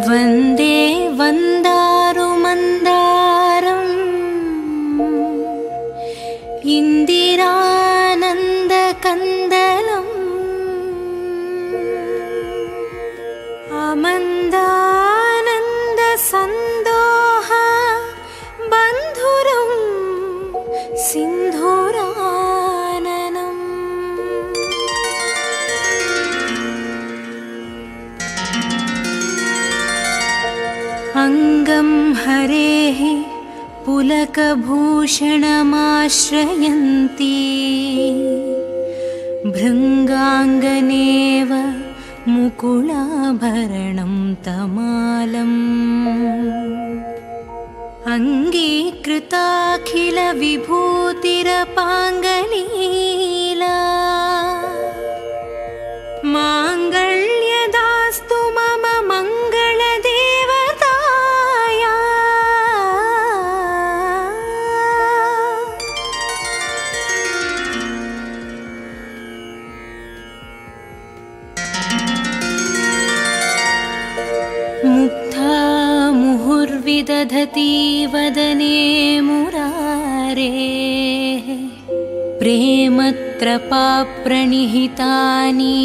वन्दे वन्दारुमन्दारम् इन्दिरानन्दकन्दलम् आमन्दानन्दसन्दोह बन्धुरं सिन्धुराननम् अङ्गं हरेः पुलकभूषणमाश्रयन्ती भृङ्गाङ्गनेव मुकुलाभरणं तमालम् अङ्गीकृताखिलविभूतिरपाङ्गलीला माङ्गल्यदास्तु मम मङ्गलदेवताया मुग्धा मुहुर्विदधती वदने मुरारेः प्रेमत्रपाप्रणिहितानि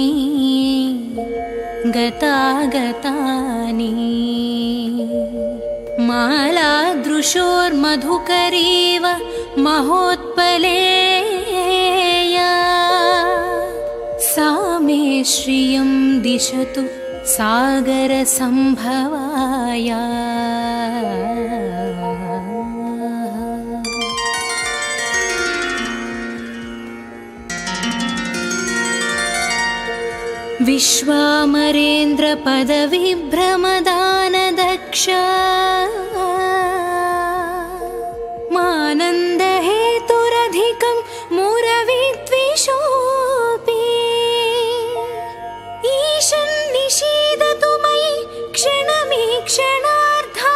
गतागतानि मालादृशोर्मधुकरीव महोत्पलेया सा मे श्रियं दिशतु सागरसम्भवाया विश्वामरेन्द्रपदविभ्रमदानदक्ष मानन्दहेतुरधिकं मुरविद्विषोऽपि ईशन्निषीदतु मयि क्षणमीक्षणार्धा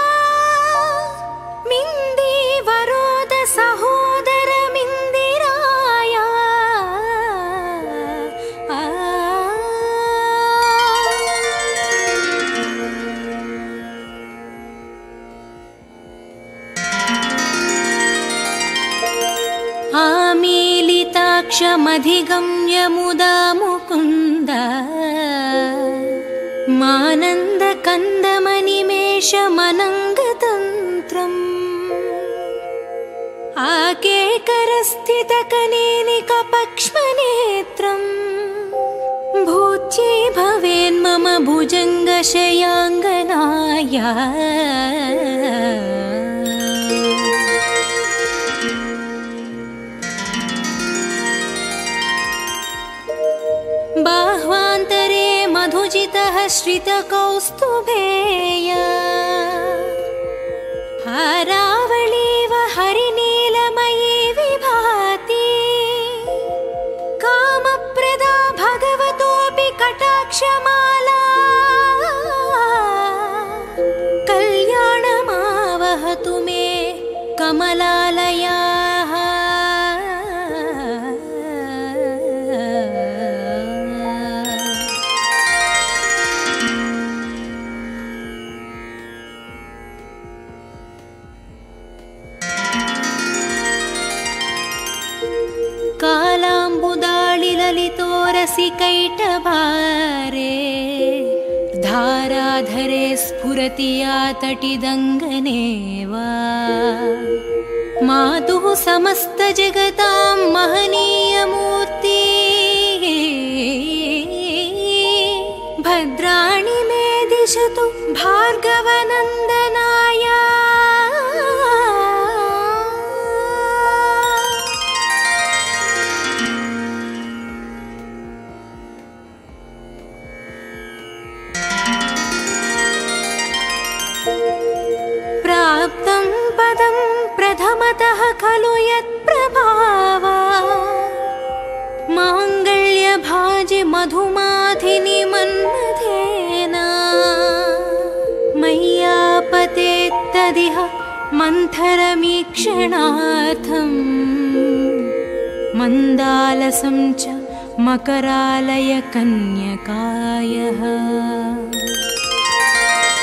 मिन्दीवरोद सहोदरमिन्दिराया आमीलिताक्षमधिगम्य मुदा मुकुन्द मानन्दकन्दमनिमेषमनङ्गतन्त्रम् आकेकरस्थितकनेनिकपक्ष्मनेत्रम् भूत्यै भवेन्मम भुजङ्गशयाङ्गनाया बाह्वान्तरे मधुजितः श्रितकौस्तुभेय हारावळीव हरिनीलमयी विभाति कामप्रदा भगवतोऽपि कटाक्षमाला कल्याणमावहतु मे कमलालयाः कालाम्बुदाळिललितोरसिकैटभारे धाराधरे स्फुरति या तटिदङ्गनेव मातुः समस्तजगतां महनीयमूर्ति भद्राणि मे दिशतु भार्गवनन्दनाय प्राप्तं पदं प्रथमतः खलु यत्प्रभावा माङ्गल्यभाजि मधुमाधिनि मन्मथेन मय्यापतेत्तदिह मन्थरमीक्षणार्थम् मन्दालसं च मकरालय कन्यकायः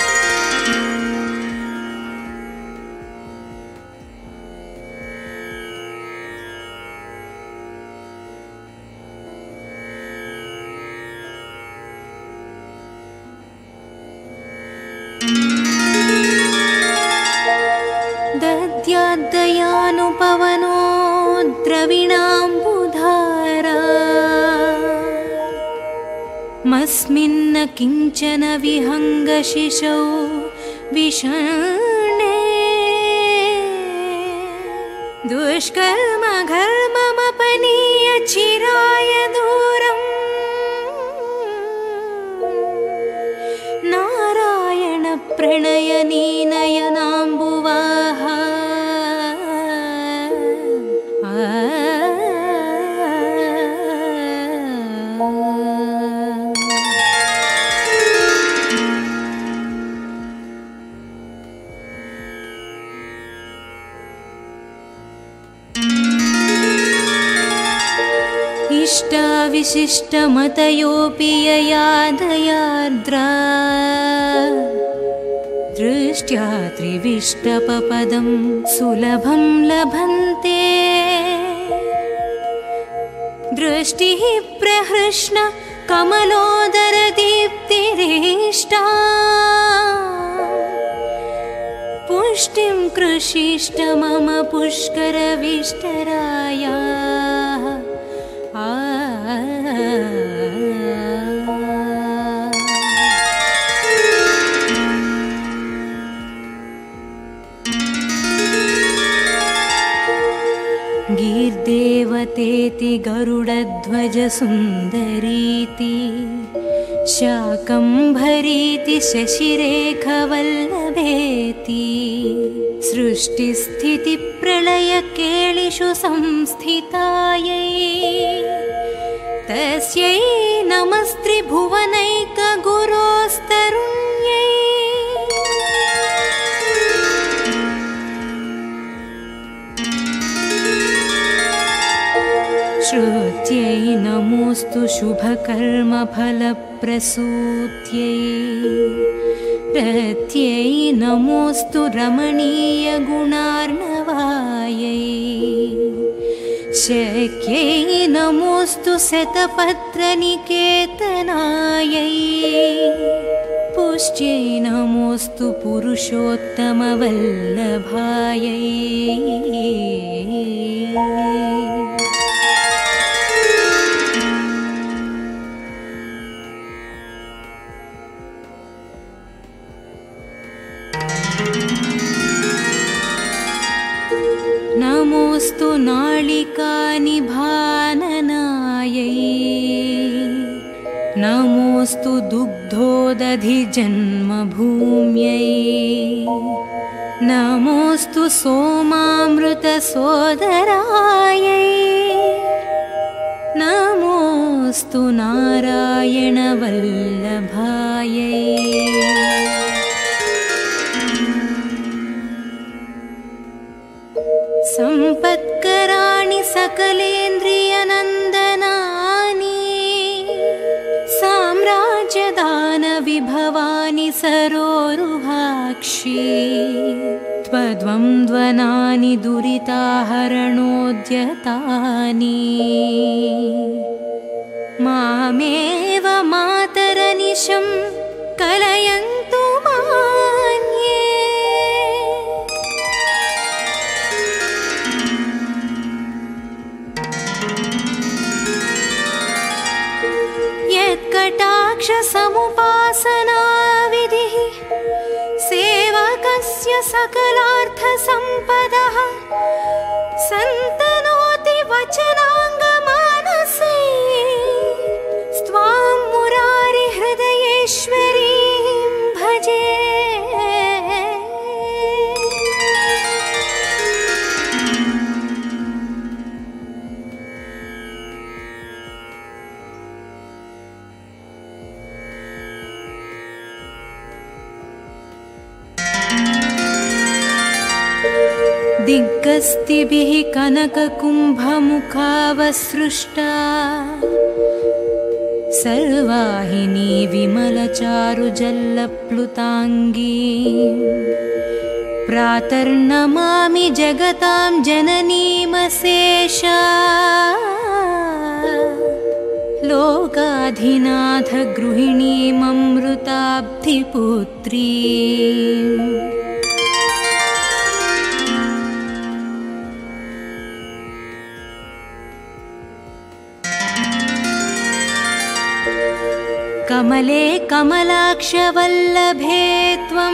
पवनो द्रविणाम्बुधारा मस्मिन्न किञ्चन विहङ्गशिशौ विषण्णे दुष्कर्म घर्ममपनीय चिराय दूरम् नारायण प्रणयनी नयनाम्बुवाहा विशिष्टमतयोऽपि यया दयार्द्रा दृष्ट्या त्रिविष्टपपदं सुलभं लभन्ते दृष्टिः प्रहृष्ण कमलोदरदीप्तिरेष्टा पुष्टिं कृषिष्ट मम पुष्करविष्टराया गीर्देवतेति गरुडध्वज सुन्दरीति शाकम्भरीति शशिरेखवल्लभेति सृष्टिस्थितिप्रलयकेलिषु संस्थितायै तस्यै नमस्त्रिभुवनैकगुरोस्तरुण्यै श्रुत्यै नमोऽस्तु शुभकर्मफलप्रसूत्यै रत्यै नमोऽस्तु रमणीयगुणार्णवायै शक्यै नमोऽस्तु शतपत्रनिकेतनायै पुष्ट्यै नमोऽस्तु पुरुषोत्तमवल्लभायै नमोऽस्तु नालिकानिभाननायै नमोऽस्तु दुग्धोदधिजन्मभूम्यै नमोऽस्तु सोमामृतसोदरायै नमोऽस्तु नारायणवल्लभायै सम्पत्कराणि सकलेन्द्रियनन्दनानि साम्राज्यदानविभवानि सरोरुहाक्षी त्वद्वन्द्वनानि दुरिताहरणोद्यतानि मामेव मातरनिशं कलयन्तु मान्ये यत्कटाक्षसमुपासनाविधिः सेवकस्य सकलार्थसम्पदः सन्तनोति वचनाङ्गमानसे स्वां मुरारिहृदयेश्वरीं भजे दिग्गस्तिभिः कनककुम्भमुखावसृष्टा सर्वाहिनी विमलचारुजल्लप्लुताङ्गी प्रातर्नमामि जगतां जननीमशेषा लोकाधिनाथ गृहिणीममृताब्धिपुत्री कमले कमलाक्षवल्लभे त्वं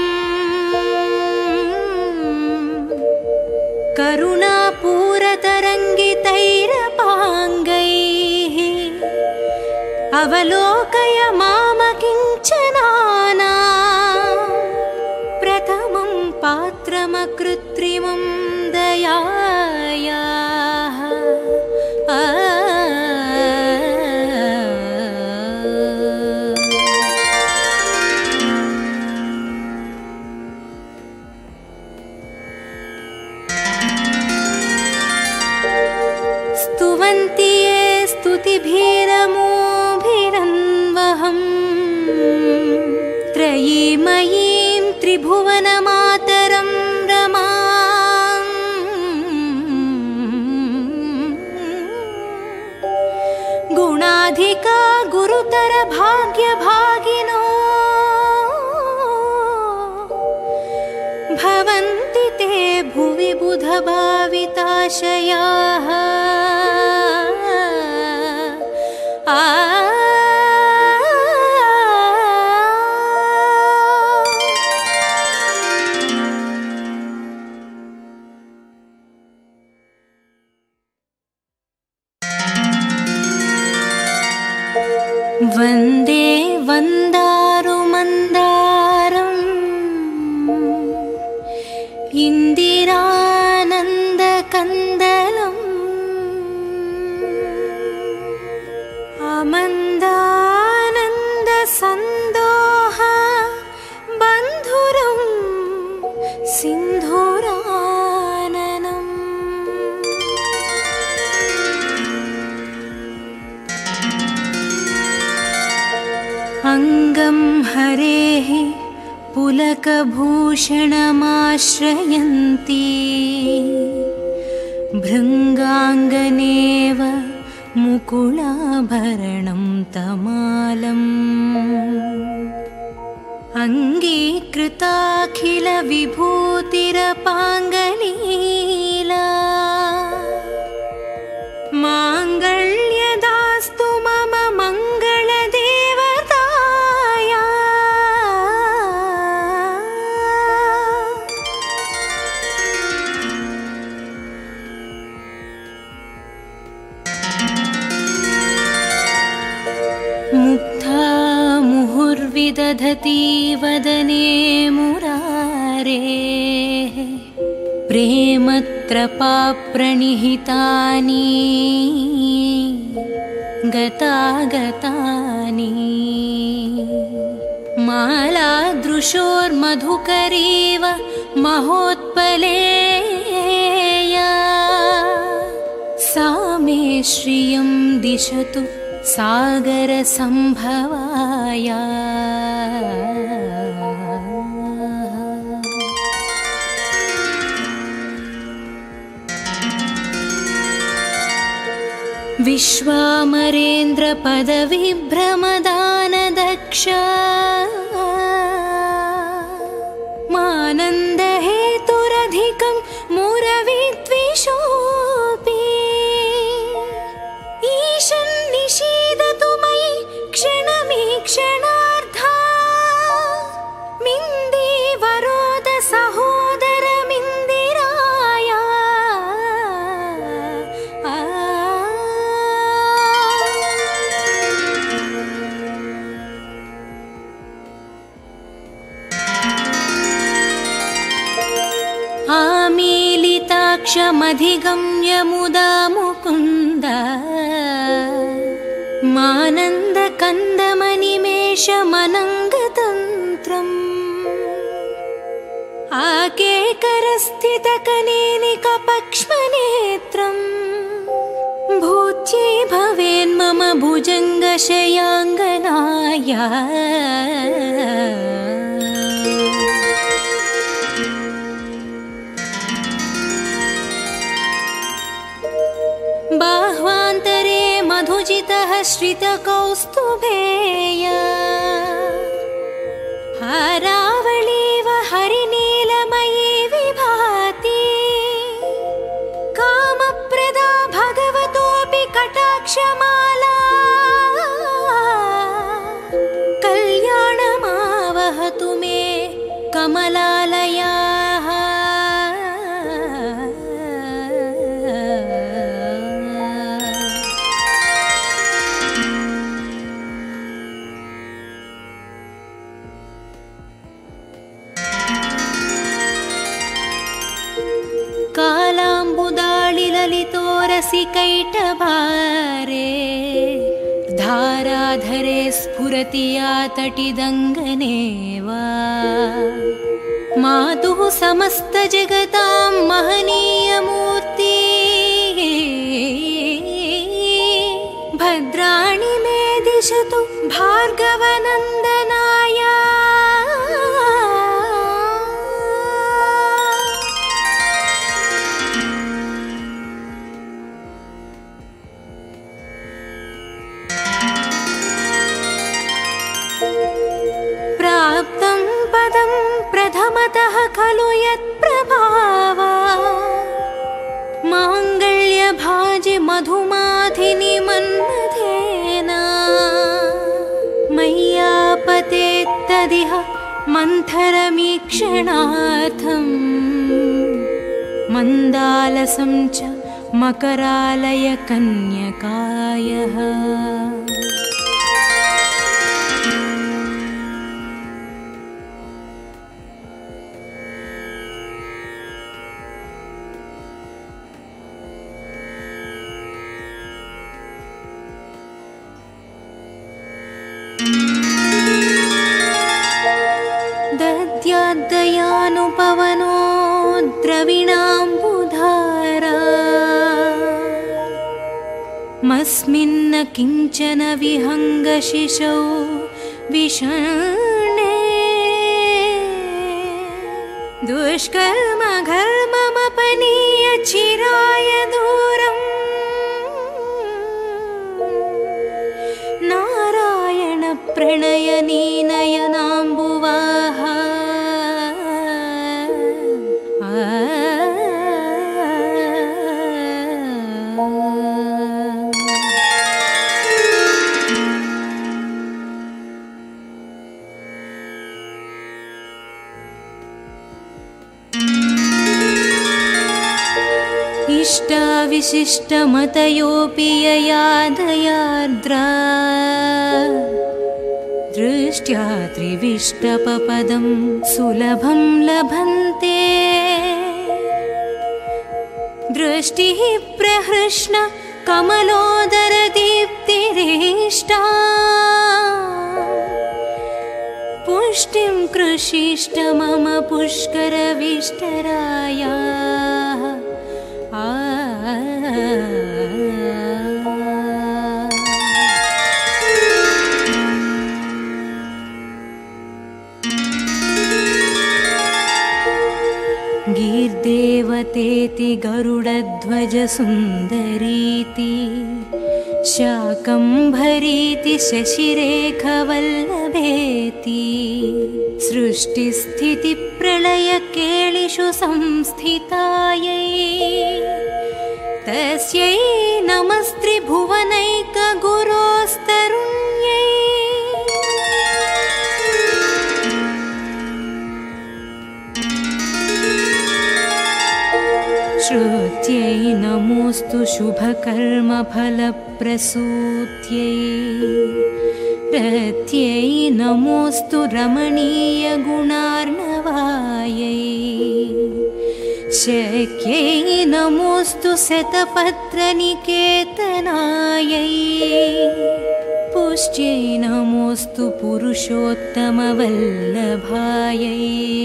करुणापूरतरङ्गितैरपाङ्गैः अवलोकय मामकिञ्चनाना प्रथमं पात्रमकृत्रिमं दयायाः स्तुवन्ति ये स्तुतिभिरमोभिरन्वहम् त्रयीमयीं त्रिभुवनमातरं रमाम् गुणाधिका गुरुतर भाग्यभागिनो भवन्ति ते भुवि बुधभाविताशयाः वन्दे वन्दारुमन्दारम् इन्दिरानन्दकन्दलम् आमन्दानन्दसन्दोह बन्धुरं सिन्धुराननम् अङ्गं हरेः पुलकभूषणमाश्रयन्ती भृङ्गाङ्गनेव मुकुलाभरणं तमालम् अङ्गीकृताखिलविभूतिरपाङ्गलीला माङ्गल्यदास्तु मम मङ्गलदेवताया मुग्धा मुहुर्विदधती वदने मुरारेः प्रेमत्रपाप्रणिहितानि गतागतानि मालादृशोर्मधुकरीव महोत्पलेया सा मे श्रियं दिशतु सागरसम्भवाया विश्वामरेन्द्रपदविभ्रमदानदक्ष मानन्दहेतुरधिकं मुरविद्विषोऽपि ईशन्निषीदतु मयि क्षणमीक्षणार्धा मिन्दीवरोद सहोदरमिन्दिराया आमीलिताक्षमधिगम्य मुदा मुकुन्द मानन्दकन्दमनिमेषमनङ्गतन्त्रम् आकेकरस्थितकनेनिकपक्ष्मनेत्रम् भूत्यै भवेन्मम भुजङ्गशयाङ्गनाया बाह्वान्तरे मधुजितः श्रितकौस्तुभेय हारावळीव हरिनीलमयी विभाति कामप्रदा भगवतोऽपि कटाक्षमाला कल् सरसि कैटभारे धाराधरे स्फुरति या तटिदङ्गने वा मातुः समस्तजगतां महनीयमूर्ति भद्राणि मे दिशतु भार्गवनन्दनाय प्राप्तं पदं प्रथमतः खलु यत्प्रभावा माङ्गल्यभाजि मधुमाधिनि मन्मथेन मय्यापतेत्तदिह मन्थरमीक्षणार्थं मन्दालसं च मकरालय कन्यकायः दद्याद्दयानुपवनो द्रविणाम्बुधारा मस्मिन्न किञ्चन विहङ्गशिशौ विषण्णे दुष्कर्म घर्ममपनीय चिराय दूरम् नारायण प्रणयनी नयनाम्बुवाः इष्टाविशिष्टमतयोऽपि यया दयार्द्रा दृष्ट्या त्रिविष्टपपदं सुलभं लभन्ते दृष्टिः प्रहृष्ण कमलोदरदीप्तिरेष्टा पुष्टिं कृषिष्ट मम पुष्करविष्टरायाः गीर्देवतेति गरुडध्वजसुन्दरीति शाकम्भरीति शशिरेखवल्लभेति सृष्टिस्थितिप्रलयकेलिषु संस्थितायै तस्यै नमस्त्रिभुवनैकगुरोस्तरुण्यै श्रुत्यै नमोऽस्तु शुभकर्मफलप्रसूत्यै रत्यै नमोऽस्तु रमणीयगुणार्णवायै शक्यै नमोऽस्तु शतपत्रनिकेतनायै पुष्ट्यै नमोऽस्तु पुरुषोत्तमवल्लभायै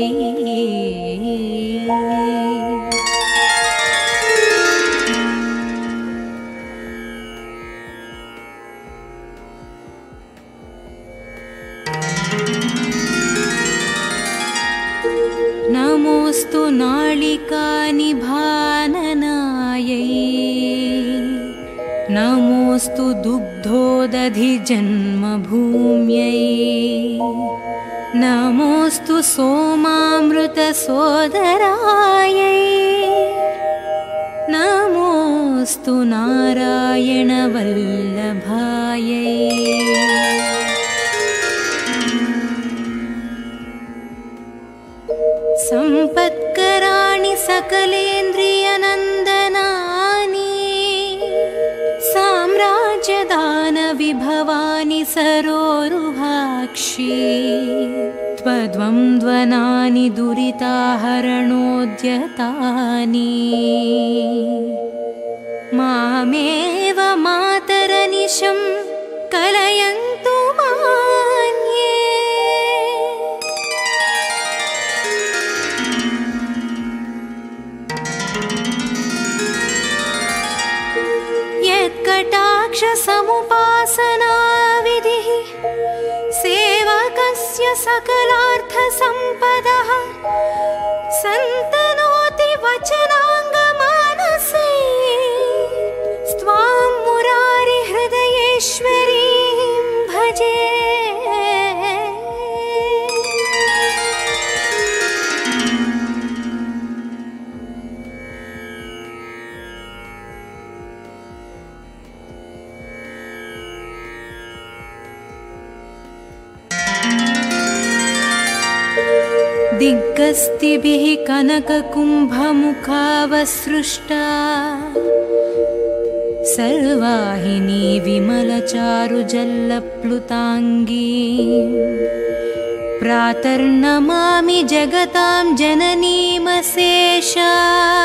नमोऽस्तु नालिकानिभाननायै नमोऽस्तु दुग्धोदधिजन्मभूम्यै नमोऽस्तु सोमामृतसोदरायै नमोऽस्तु नारायणवल्लभायै सम्पत्कराणि सकलेन्द्रियनन्दनानि साम्राज्यदानविभवानि सरोरुहाक्षी त्वद्वन्द्वनानि दुरिताहरणोद्यतानि मा त्वमेव मातरनिशं कलयन्तु मान्ये। यत्कटाक्षसमुपासनाविधिः सेवकस्य सकलार्थसम्पदः सन्तनोति वचनाङ्गमानसे। स्वां मुरारिहृदयेश्वरीं भजे। दिग्गस्तिभिः कनककुम्भमुखावसृष्टा सर्वाहिनी विमलचारुजल्लप्लुताङ्गी। प्रातर्नमामि जगतां जननीमशेषा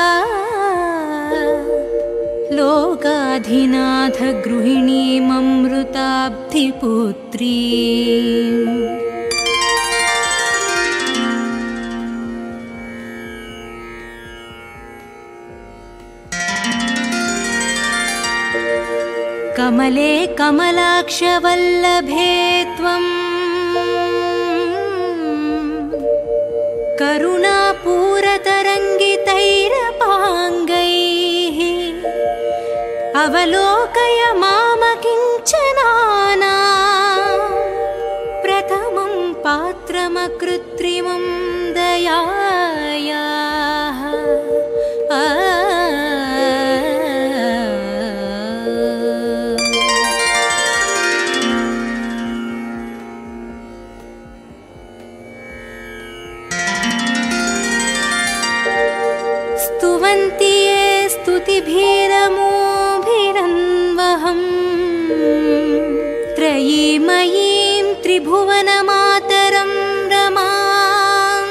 लोकाधिनाथगृहिणीममृताब्धिपुत्री। कमले कमलाक्षवल्लभे त्वं करुणापूरतरङ्गितैरपाङ्गैः अवलोकय मामकिञ्चनाना। प्रथमं पात्रमकृत्रिमं दयायाः स्तुवन्ति ये स्तुतिभिरमोभिरन्वहं त्रयीमयीं त्रिभुवनमातरं रमां।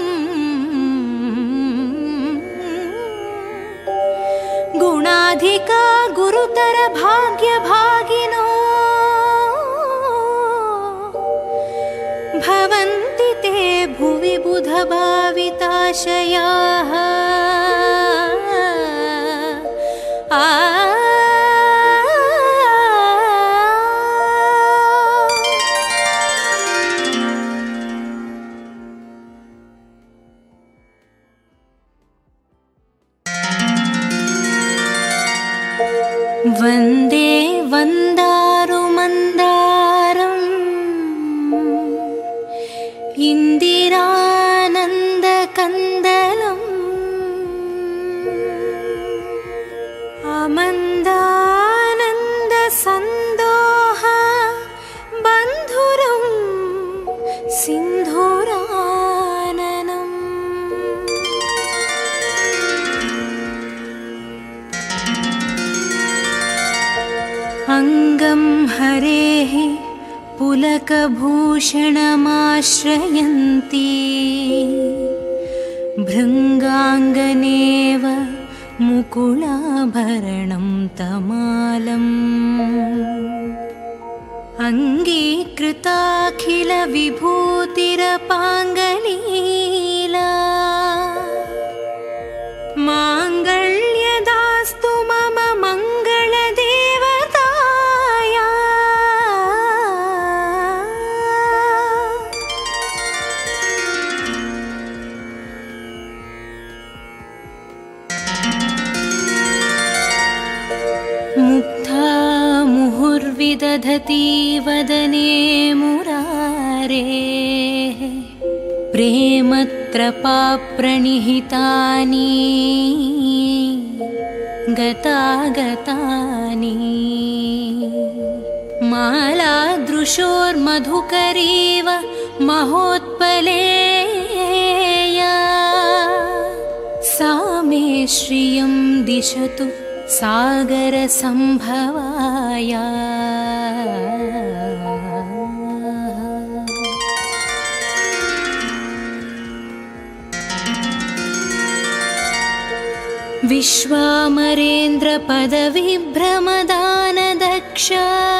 गुणाधिका गुरुतर भाग्यभागिनो भवन्ति ते भुवि बुधभाविताशयाः। वन्दे वन्दारुमन्दारम् इन्दिरानन्दकन्दलम् आमन्दानन्दसन्दोह बन्धुरं सिन्धुराननम्। अङ्गं हरेः पुलकभूषणमाश्रयन्ती भृङ्गाङ्गनेव मुकुलाभरणं तमालम्। अङ्गीकृताखिलविभूतिरपाङ्गलीला माङ्गल्यदास्तु मम मङ्गलदेवताया। मुग्धा मुहुर्विदधती वदने मुरारेः प्रेमत्रपाप्रणिहितानि गतागतानि। मालादृशोर्मधुकरीव महोत्पलेया सा मे श्रियं दिशतु सागरसम्भवाया। विश्वामरेन्द्र पदविभ्रमदानदक्ष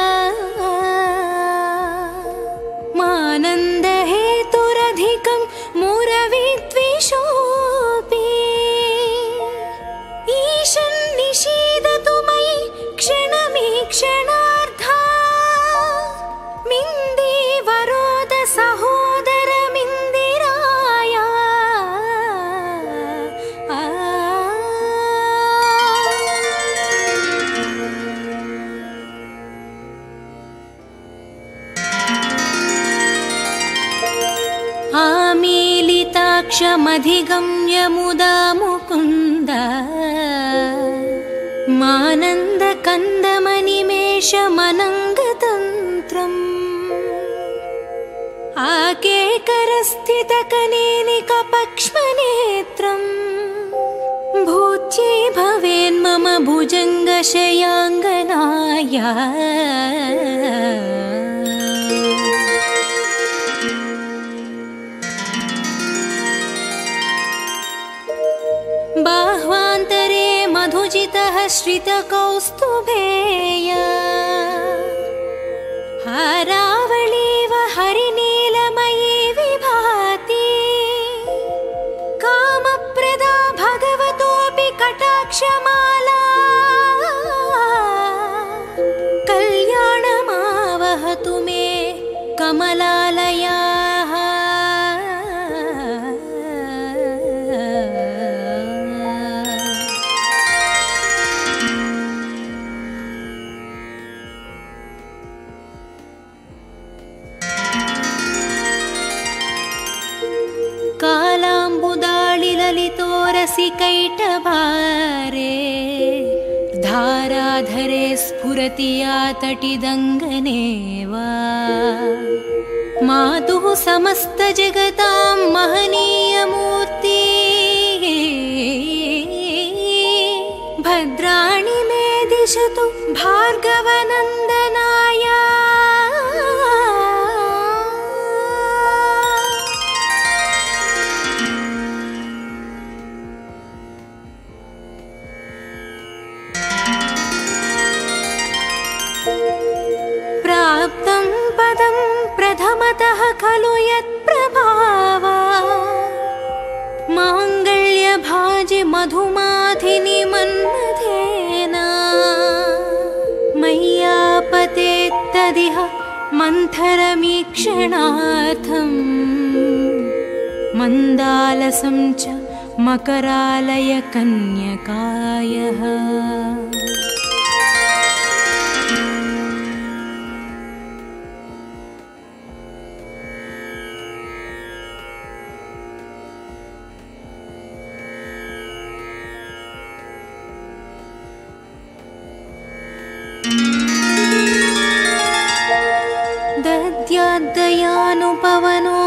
मानन्दहेतुरधिकं मुरविद्विषोऽपि ईशन्निषीदतु मयि क्षणमीक्षणार्धा मिन्दीवरोद सहोदरमिन्दिराय आमीलिताक्षमधिगम्य मुदा मुकुन्द मानन्दकन्दमनिमेषमनङ्गतन्त्रम् आकेकरस्थितकनेनिकपक्ष्मनेत्रम् भूत्यै भवेन्मम भुजङ्गशयाङ्गनाय बाह्वान्तरे मधुजितः श्रितकौस्तुभेय हारावळीव हरिनीलमयी विभाति कामप्रदा भगवतोऽपि कटाक्षमाला कल्याणमावहतु मे कमलालयाः कालाम्बुदाळिललितोरसिकैटभारे धाराधरे स्फुरति या तटिदङ्गने वा मातुः समस्तजगतां महनीयमूर्ति भद्राणि मे दिशतु भार्गवनन्दनाय प्राप्तं पदं प्रथमतः खलु यत्प्रभावा माङ्गल्यभाजि मधुमाधिनि मन्मथेन मय्यापतेत्तदिह मन्थरमीक्षणार्थं मन्दालसं च मकरालय कन्यकायः दद्याद्दयानुपवनो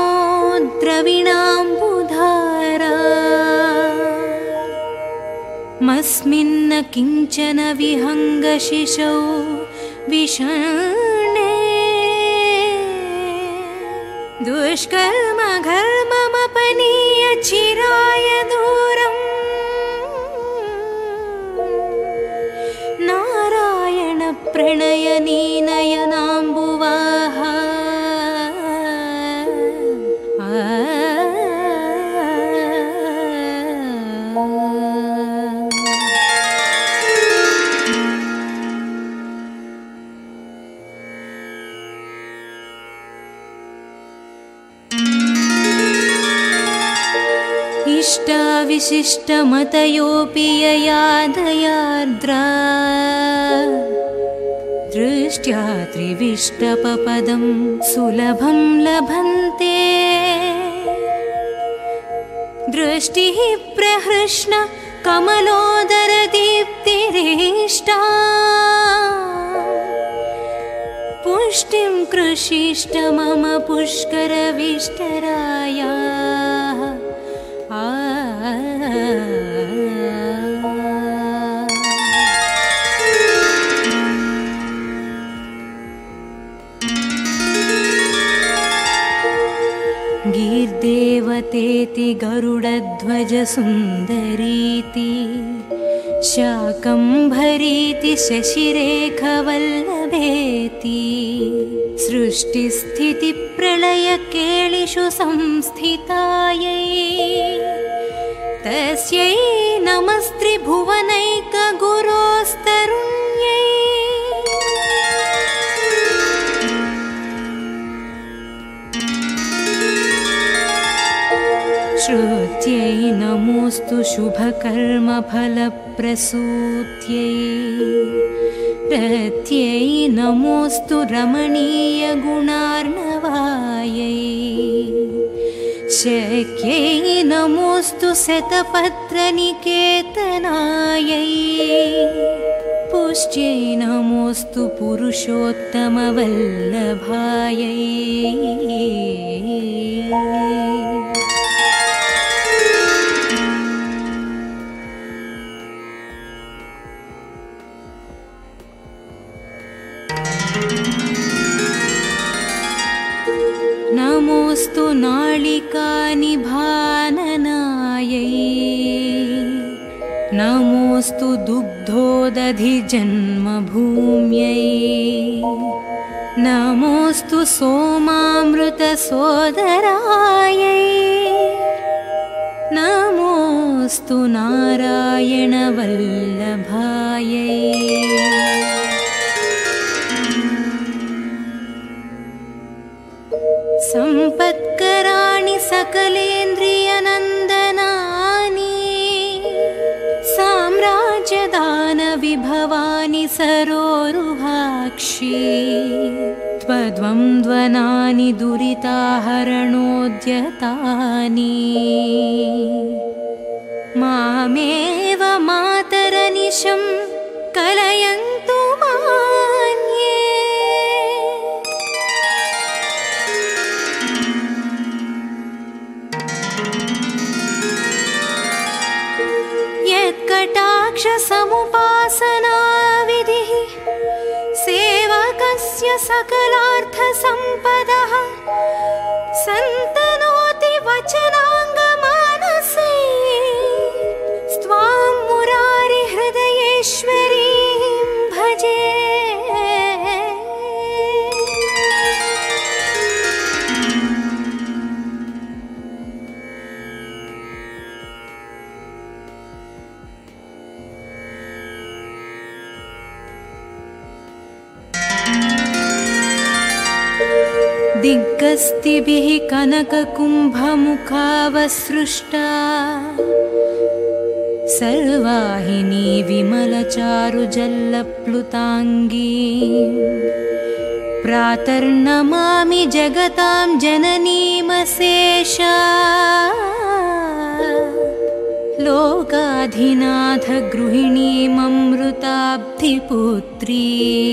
द्रविणाम्बुधारा मस्मिन्न किञ्चन विहङ्गशिशौ विषण्णे दुष्कर्म घर्ममपनीय चिराय दूरम् नारायण प्रणयनी नयनाम्बुवाः इष्टाविशिष्टमतयोऽपि यया दयार्द्रा दृष्ट्या त्रिविष्टपपदं सुलभं लभन्ते दृष्टिः प्रहृष्ण कमलोदरदीप्तिरेष्टा पुष्टिं कृषिष्ट मम पुष्करविष्टरायाः गीर्देवतेति गरुडध्वज सुन्दरीति शाकम्भरीति शशिरेखवल्लभेति सृष्टिस्थितिप्रलयकेलिषु संस्थितायै तस्यै नमस्त्रिभुवनैकगुरोस्तरुण्यै श्रुत्यै नमोऽस्तु शुभकर्मफलप्रसूत्यै रत्यै नमोऽस्तु रमणीयगुणार्णवायै शक्यै नमोऽस्तु शतपत्रनिकेतनायै पुष्ट्यै नमोऽस्तु पुरुषोत्तमवल्लभायै नमोऽस्तु नाळिकानिभाननायै नमोऽस्तु दुग्धोदधिजन्मभूम्यै नमोऽस्तु सोमामृतसोदरायै नमोऽस्तु नारायणवल्लभायै सम्पत्कराणि सकलेन्द्रियनन्दनानि साम्राज्यदानविभवानि सरोरुहाक्षि त्वद्वन्द्वनानि दुरिताहरणोद्यतानि मामेव मातरनिशं कलयन्तु मान्ये यत्कटाक्षसमुपासनाविधिः सेवकस्य सकलार्थसम्पदः सन्तनोति वचनाङ्गमानसे स्वां मुरारिहृदयेश्वरीं भजे दिग्गस्तिभिः कनककुम्भमुखावसृष्टा सर्वाहिनी विमलचारुजल्लप्लुताङ्गी प्रातर्नमामि जगतां जननीमशेषा लोकाधिनाथ गृहिणीममृताब्धिपुत्री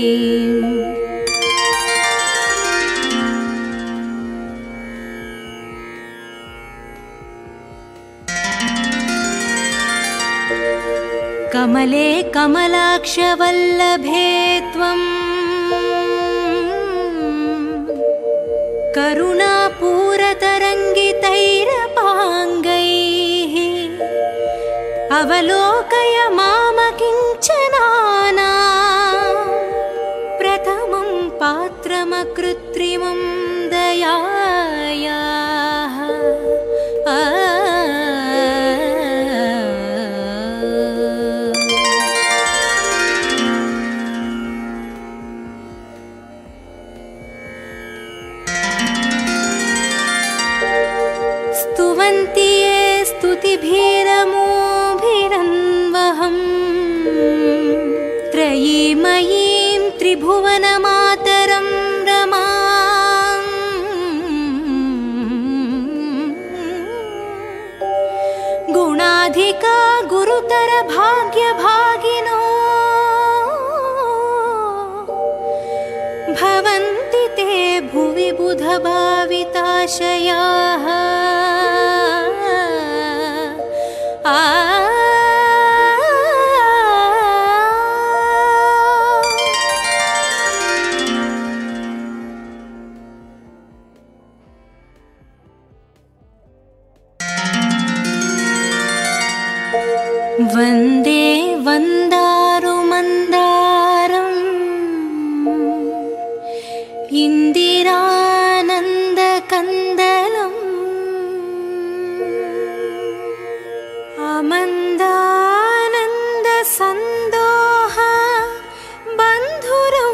कमले कमलाक्षवल्लभे त्वं करुणापूरतरङ्गितैरपाङ्गैः अवलोकय मामकिञ्चनाना प्रथमं पात्रमकृत्रिमं दयायाः स्तुवन्ति ये स्तुतिभिरमोभिरन्वहं त्रयीमयीं त्रिभुवनमातरं रमां गुणाधिका गुरुतर भाग्यभागिनो भवन्ति ते भुवि बुधभाविताशयाः वन्दे वन्दे इन्दिरानन्दकन्दलम् आमन्दानन्दसन्दोह बन्धुरं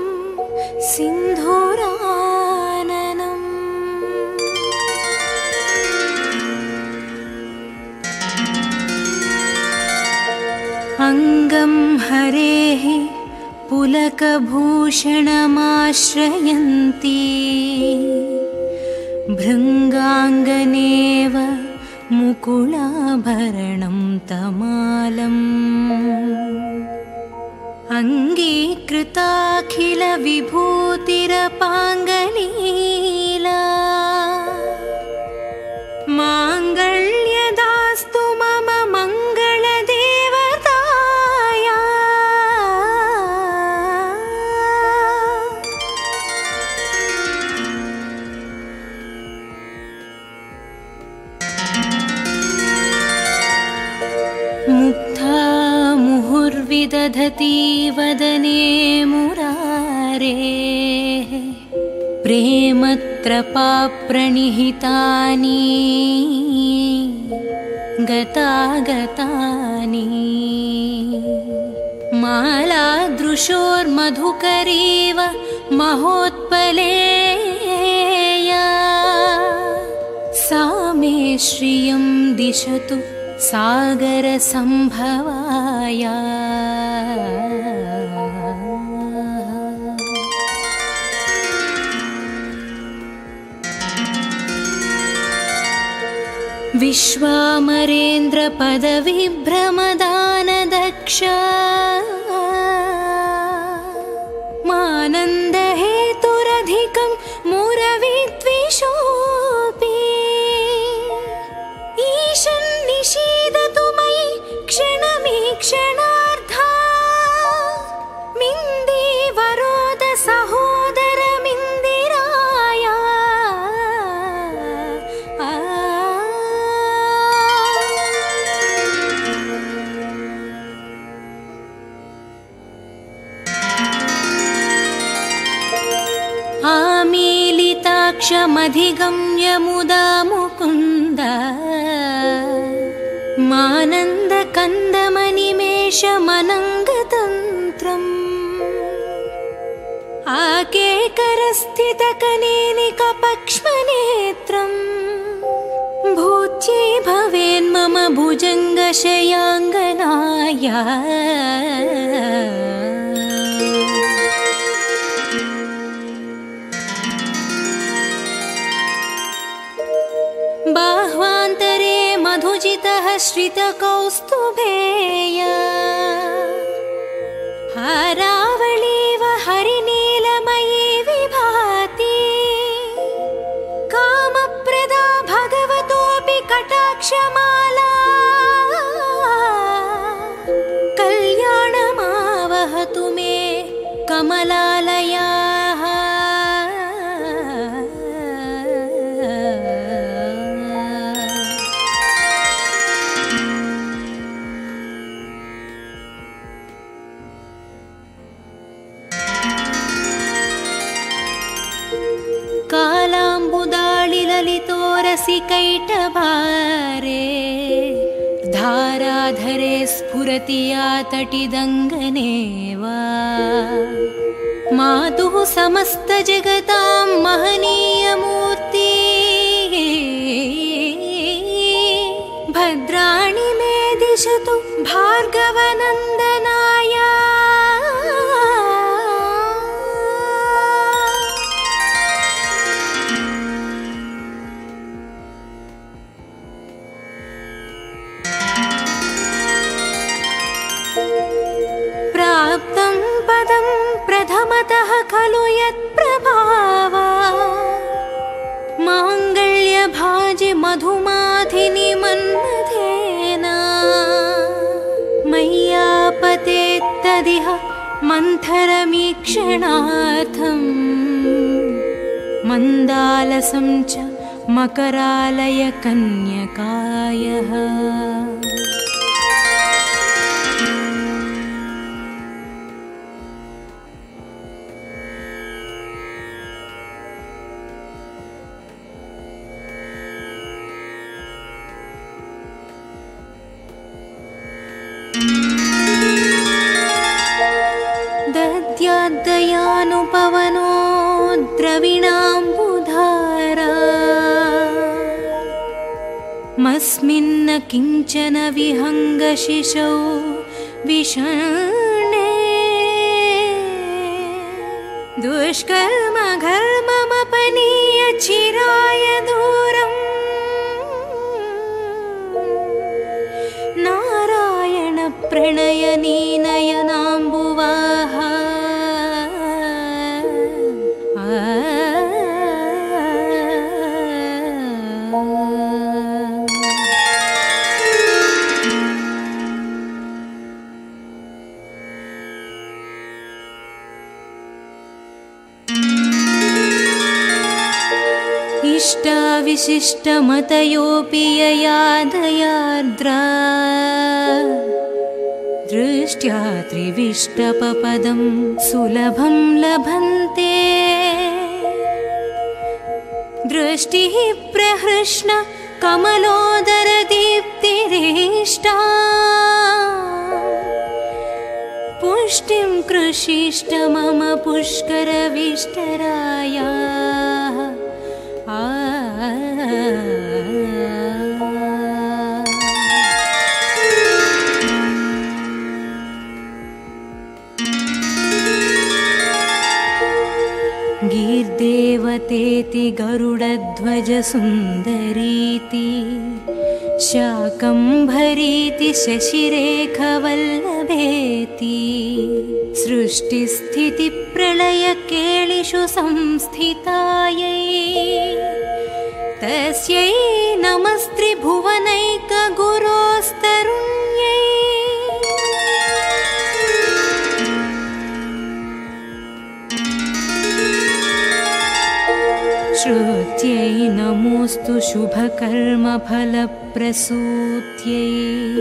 सिन्धुराननम् अङ्गं हरेः पुलकभूषणमाश्रयन्ती भृङ्गाङ्गनेव मुकुलाभरणं तमालम् अङ्गीकृताखिलविभूतिरपाङ्गलीला माङ्गल्यदास्तु मम मङ्गलदेवताया मुग्धा मुहुर्विदधती वदने मुरारेः प्रेमत्रपाप्रणिहितानि गतागतानि मालादृशोर्मधुकरीव महोत्पलेया सा मे श्रियं दिशतु सागरसम्भवाया विश्वामरेन्द्रपदविभ्रमदानदक्ष मानन्दहेतुरधिकं मुरविद्विषोऽपि ईशन्निषीदतु मयि क्षणमीक्षणार्धा मिन्दीवरोद सहोदरमिन्दिराया आमीलिताक्षमधिगम्य मुदा मुकुन्द मानन्दकन्दमनिमेषमनङ्गतन्त्रम् आकेकरस्थितकनेनिकपक्ष्मनेत्रम् भूत्यै भवेन्मम भुजङ्गशयाङ्गनाया बाह्वान्तरे मधुजितः श्रितकौस्तुभेय हारावळीव हरिनीलमयी विभाति कामप्रदा भगवतोऽपि कटाक्षमाला कल्याणमावहतु मे कमलालयाः कालाम्बुदाळिललितोरसिकैटभारे धाराधरे स्फुरति या तटिदङ्गनेव मातुः समस्तजगतां महनीयमूर्ति भद्राणि मे दिशतु भार्गवनन्दनाय प्राप्तं पदं प्रथमतः खलु यत्प्रभावा माङ्गल्यभाजि मधुमाधिनि मन्मथेन मय्यापतेत्तदिह मन्थरमीक्षणार्थं मन्दालसं च मकरालय कन्यकायः लविणाम्बुधारा मस्मिन्न किञ्चन विहङ्गशिशौ विषण्णे दुष्कर्म घर्ममपनीय चिराय दूरम् नारायण प्रणयनी नयनाम्बुवाहा विशिष्टमतयोऽपि यया दयार्द्रा दृष्ट्या त्रिविष्टपपदं सुलभं लभन्ते दृष्टिः प्रहृष्ण कमलोदरदीप्तिरेष्टा पुष्टिं कृषिष्ट मम पुष्करविष्टरायाः गीर्देवतेति गरुडध्वजसुन्दरीति शाकम्भरीति शशिरेखवल्लभेति सृष्टिस्थितिप्रलयकेलिषु संस्थितायै तस्यै नमस्त्रिभुवनैकगुरोस्तरुण्यै श्रुत्यै नमोऽस्तु शुभकर्मफलप्रसूत्यै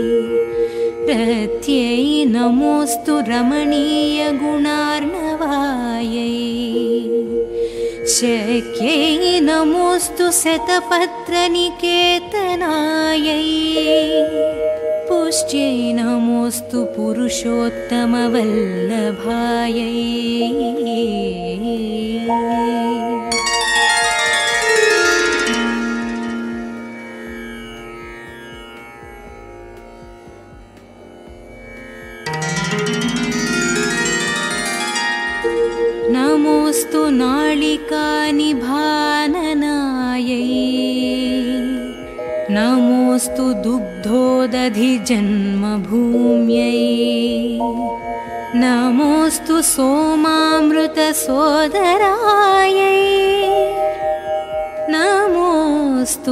रत्यै नमोऽस्तु रमणीयगुणार्णवायै शक्यै नमोऽस्तु शतपत्रनिकेतनायै पुष्ट्यै नमोऽस्तु पुरुषोत्तमवल्लभायै नमोऽस्तु नाळिकानिभाननायै नमोऽस्तु दुग्धोदधिजन्मभूम्यै नमोऽस्तु सोमामृतसोदरायै नमोऽस्तु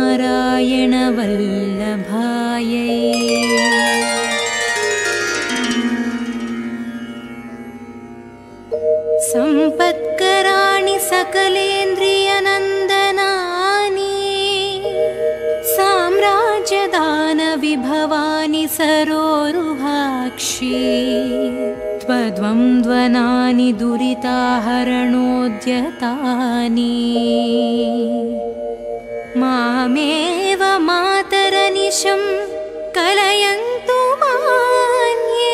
नारायणवल्लभायै सम्पत्कराणि सकलेन्द्रियनन्दनानि साम्राज्यदानविभवानि सरोरुहाक्षी त्वद्वन्द्वनानि दुरिताहरणोद्यतानि मामेव मातरनिशं कलयन्तु मान्ये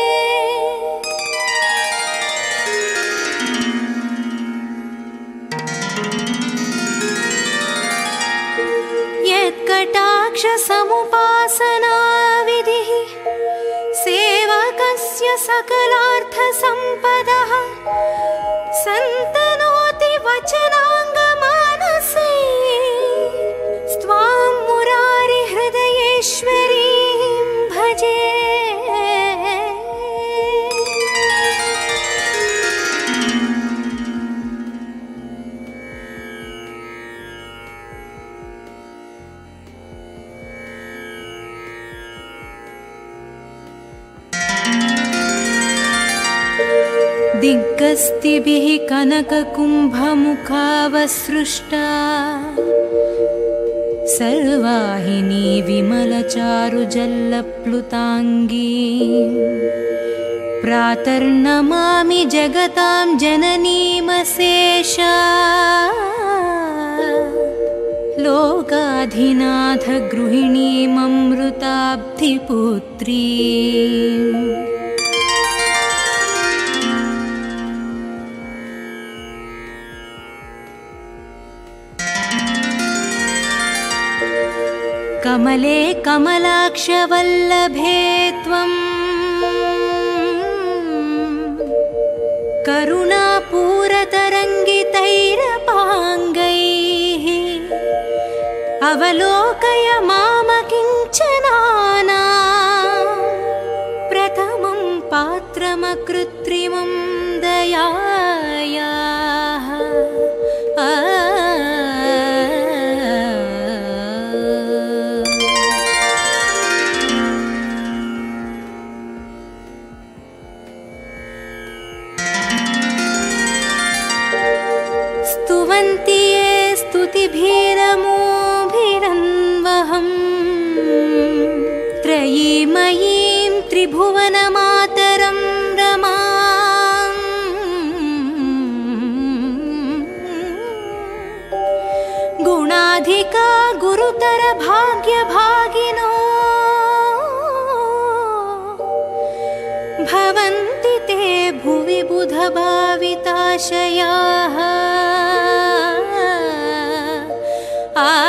यत्कटाक्षसमुपासनाविधिः सेवकस्य सकलार्थसम्पदः सन्तनोति वचनाङ्गमानसे स्वां मुरारिहृदयेश्वरीं भजे दिग्गस्तिभिः कनककुम्भमुखावसृष्टा सर्वाहिनी विमलचारुजल्लप्लुताङ्गी प्रातर्नमामि जगतां जननीमशेषा लोकाधिनाथ गृहिणीममृताब्धिपुत्री कमले कमलाक्षवल्लभे त्वं करुणापूरतरङ्गितैरपाङ्गैः अवलोकय मामकिञ्चनाना प्रथमं पात्रमकृत्रिमं दयायाः स्तुवन्ति ये स्तुतिभिरमोभिरन्वहम् त्रयीमयीं त्रिभुवनमातरं रमां गुणाधिका गुरुतर भाग्यभागिनो भवन्ति ते भुवि बुधभाविताशयाः